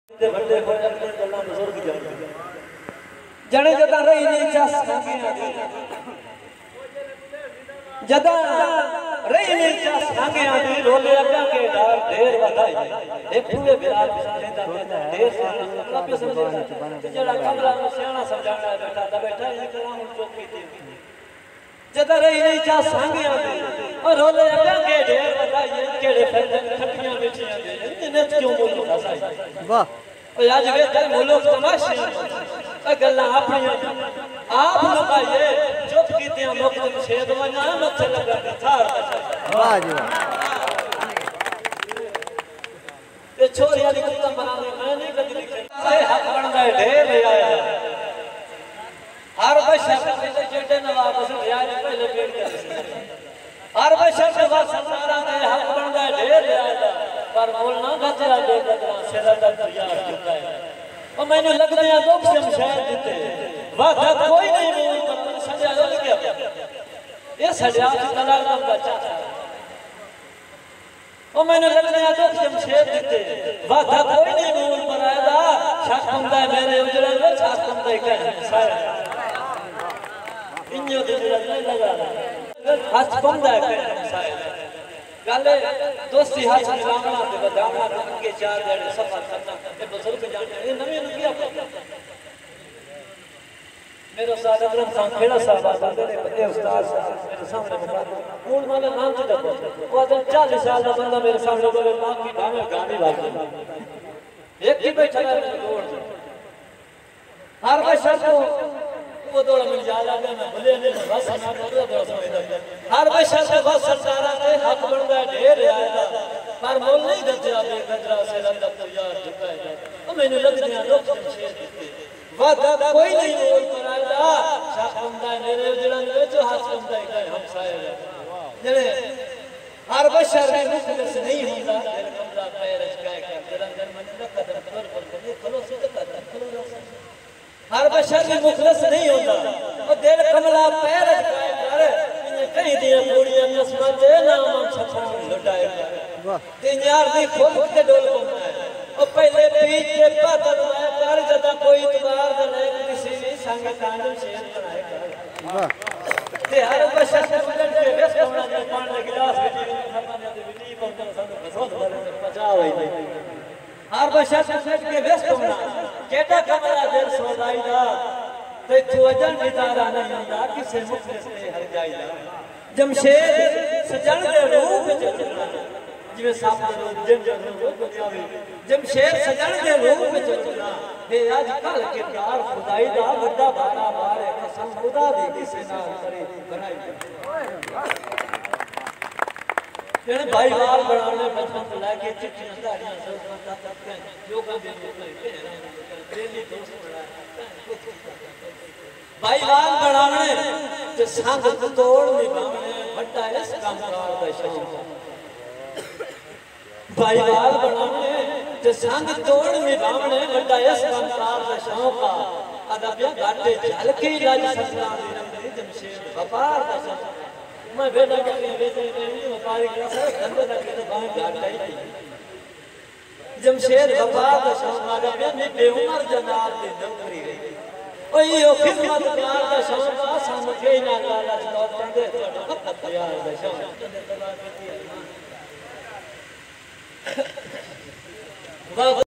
जने जदा रही नहीं चा सांगिया जदा रही नहीं चा सांगिया दी रोले अग्गा के डार ढेर वधाई एक पूरे बिराल बिसारे दा ढेर सारा पे समझे जेड़ा कमला में सियाना समझाना बैठा ये कलाम चौकी थी जदा रही नहीं चा सांगिया दी और रोले अग्गा के ढेर वधाई केड़े फैजन खटियां बिछियां दे इने क्यों बोल फसाई वाह आज वे ते मुल्क तमाशे गल्ला अपनी आप लुकाइए चुप कीते मुक्त छेद वना मथे लगा थार वाह जी वाह ये छोरिया दी कुत्ता बनाने मैं नहीं कदी लिखे हक बनदा है ढेर आया हर बशर के जेडे नवाब से रियाज पहले पेड़ के हर बशर के बाद सरदारा दे हक बनदा है ढेर आया पर बोलना गजरा दे गजरा सिरा दा यार झुका है और मैंने लगदे आ दो शमशाद दिते वादा कोई नहीं बोल पर सजा हो गया ये सजा दलाल का बच्चा और मैंने लगदे आ दो शमशाद दिते वादा कोई नहीं बोल पर आया शक हुंदा मेरे उजड़ा में शक हुंदा कह साया इन्यो दे नहीं लगा हाथ हुंदा कह साया गाले दोस्ती हाथ मिलावना ते बदावना के चार जड़े सफर करना ए बुजुर्ग जाने ये नवे नु किया मेरे उस्ताद अकरम खान खेड़ा साहब आते ने बड़े उस्ताद मेरे सामने मुका मूल वाला नाम से देखो वो तो 40 साल का बंदा मेरे सामने बोले मां की भावे गाड़ी वाली एक ही बैठा है दौड़ हर बशर को वो दौड़ में जा लगा मैं भले नहीं बस ना दौड़ समझदा हर बशर के बस सरदारा के हक बनदा ढेर आया पर मोल नहीं गजरा बे गजरा से लंदा यार झुकाएगा ओ मैंने लग दिया लोग शमशेर दिते वादा कोई नहीं बोल पर आया शाह बंदा मेरे उजड़न विच हाथ बंदा है हमसाए जेड़े हर बशर में मुखलिस नहीं होता दिल कमला पैर अचकाए कर निरंजन मन कदम पर नहीं खलो से कदम खलो हर बशर में मुखलिस नहीं होता और दिल कमला पैर अचकाए कर कहीं दिया कुड़ियां नस्बत दे नाम छछा लुटाए वाह ते यार दी खोल के डोल बनना है और पहले बीच के बादल में कर जदा कोई इतबार दे ले किसी भी संग कांड शेर बनाए कर वाह ते हर बशर से उलट के बेस होना दे पानी गिलास बिटी फरमाने दे बिटी बंदन संग बसोद भरे पचा होई हर बशर से उलट के बेस होना केटा कमला दिल सोदाई दा ते वजन निदारा नहीं हुंदा किसे मुखलिस ने हर जाईदा जमशेद सजण दे रूप विच चलना जिवें साप दे रूप जिन रूप दुनियावी जमशेद सजण दे रूप विच चलना हे आज कल किरदार खुदाई दा वड्डा भारा बार है कसम खुदा दी किसे नाल करे बनाई जेने भाईवाल बनाने बचपन से लेके चिट्ठियां दाड़ियां सब बंदा तक योगा दे डेली दोस्त बना भाईवाल बनाने ते संग तोड़ निभावने वड्डा इस कामकार दा शौक भाईवाल बनाने ते संग तोड़ निभावने वड्डा इस कामकार दा शौक अदबिया घाटे झलकी राज सरदार दी रंगी जमशेद व्यापार दा शौक मैं बेटा के बेटे नहीं व्यापारी का धंधे दा के बाहर घाटा ही जमशेद व्यापार दा शौक अदबिया ने बेउमर जनाब दी नौकरी ओ यो खिदमत प्यार दा शौक सानू के ना लालच दौड़ दे तोड़ा प्यार दा शौक